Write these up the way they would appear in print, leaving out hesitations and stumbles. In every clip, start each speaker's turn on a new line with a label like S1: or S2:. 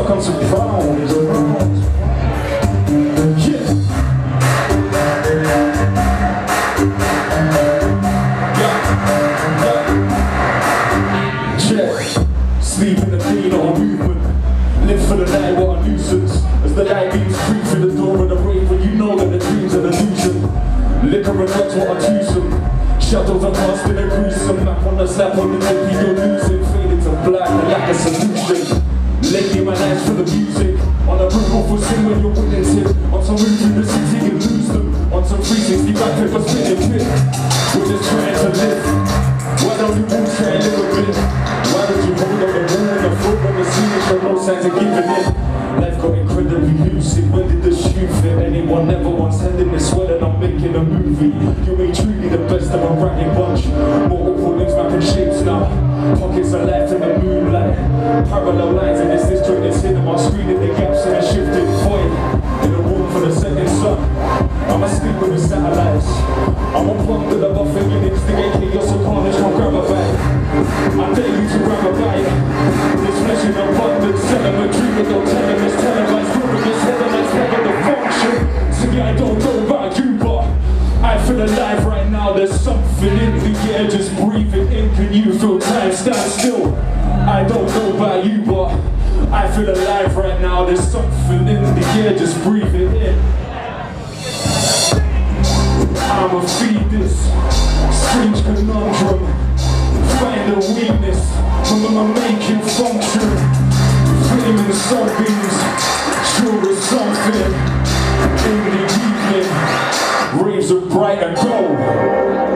S1: stuck on some problems. Sleep in the day, not a movement. Live for the night, what a nuisance. As the light beams creep through the door of the rave, when you know that the dream's an illusion. Liquor and drugs, what a twosome. Shadows are cast in a gruesome. Map on the slap on the tip, you're losing. Faded to black, and lack a solution. Lately my life's for the music. On a roof off, we'll sing when you're winning tip. On some route through the city, you lose them. On some 360 back paper spinning pit. We're just trying to live. Why don't you all try and live a bit? Why don't you hold on the wall and the floor on the ceiling, show no signs of giving in? Life got incredibly lucid, when did the shoe fit? Anyone never once held in this sweat and I'm making a movie. You ain't truly the best of a bragging bunch. More awful limbs mapping shapes now. Pockets of life in the moonlight. Parallel lines in this disjointed cinema, screening the gaps in a shifting void. In a room for the setting sun, I'm asleep with the satellites. I'm on point with a buffet, you instigate chaos upon us, come grab a bag. I dare you to grab a bite. This flesh in abundance, telemetry with no television, televised, glorious headlights, never the function. See, I don't know about you, but I feel alive right now. There's something in the air, just breathe it in. Can you feel time stand still? I don't know about you, but I feel alive right now. There's something in the air, just breathe it in. I'ma feed this strange conundrum. Find a weakness, I'ma make it function. Flaming sunbeams, sure is something. In the evening, rays of Brighton go.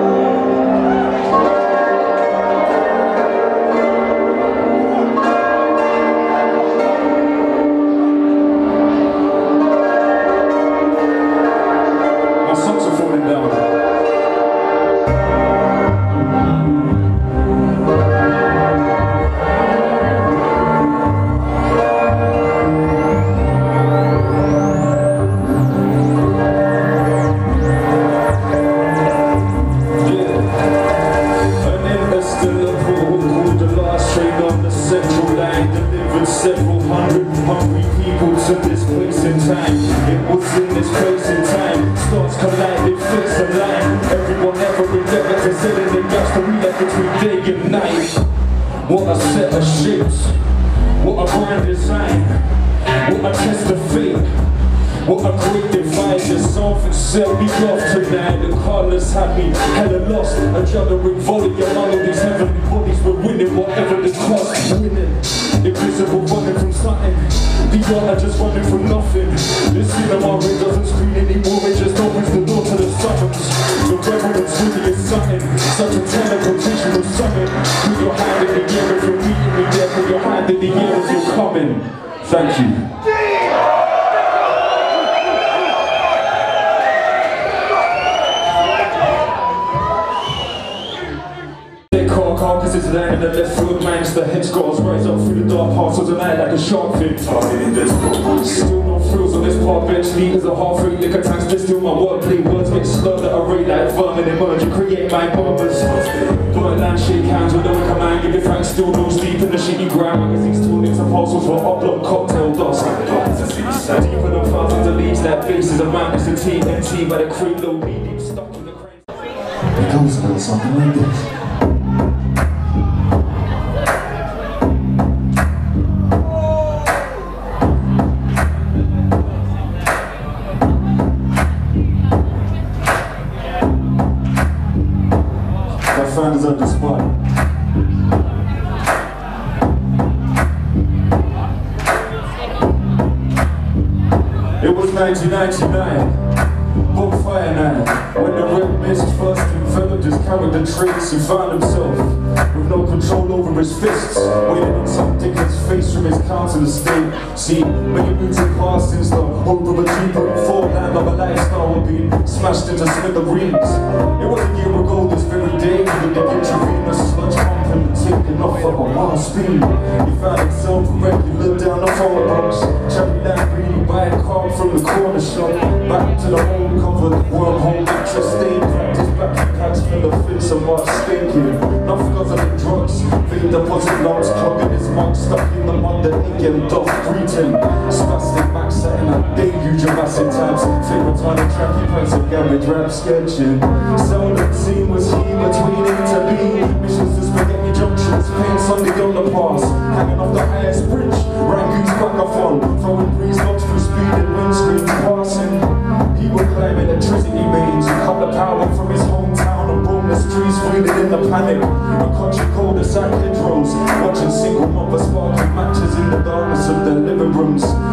S1: Several hundred hungry people to this place in time. It was in this place in time. Stars collided, face aligned. Everyone ever endeavored to sit in the gaps to relate between day and night. What a set of shapes. What a grand design. What a test of fate. What a great divide. There's something set me off tonight. The colours had me hella lost. Adrenaline volley among all these heavenly bodies. We're winning whatever the cost. Winning. Invisible running from something. The art are just running from nothing. This cinema ring doesn't screen anymore. It just opens the door to the summons. The reverence really is something. Such a teleportation of summon. Put your hand in the air if you're meeting me there. Put your hand in the air if you're coming. Thank you. Carcasses land in the left foot, man's the head scars rise up through the dark parts of the night like a shark fin. Still no frills on this park bench, liters of half-rate liquor tanks, just still my wordplay. Words get slurred at a rate like vermin emerge and create my bombers. Burnt land, shake hands with a wicker man, give it thanks, still no sleep in the shitty ground. Magazines torn into parcels for upload cocktail dust. Deeper than thousands of leaves, that base is a mountain, it's a TNT by the cream, low deep stuck in the crane.
S2: It goes a little something like this. Finders at the spot. It was 1999, bonfire night, when the red mist first enveloped his character traits. He found himself with no control over his fists, waiting on some dickhead's face from his council estate. See, many moons have passed since the hope of a cheaper beforehand of a lifestyle would be smashed into smithereens. It was a year ago this very day when the intravenous sludge pumping taking off at a wild speed. He found himself regular down the phone box, cherry lamp buying a car from the corner shop, back to the home covered wormhole interest stain. Practice back in packs full of fins and marks stinking. Not because of the drugs, Paid deposit loans clogging his mug, stuck in the mud that again doth greeting. Spastic Max setting up debut Jurassic times. Favourite tiny tracky pants of garage rap sketching. Seldom seen was he between A to B. Missions to spaghetti junctions, paying Sunday on the pass. Hanging off the highest bridge, Rangoon's back a phone. Throwing breeze blocks through speeding windscreens passing. He would climb electricity mains, cut the power from his hometown and roam the streets, waiting in the panic. A country cul-de-sac hedgerows, watching single mothers sparking matches in the darkness of their living rooms.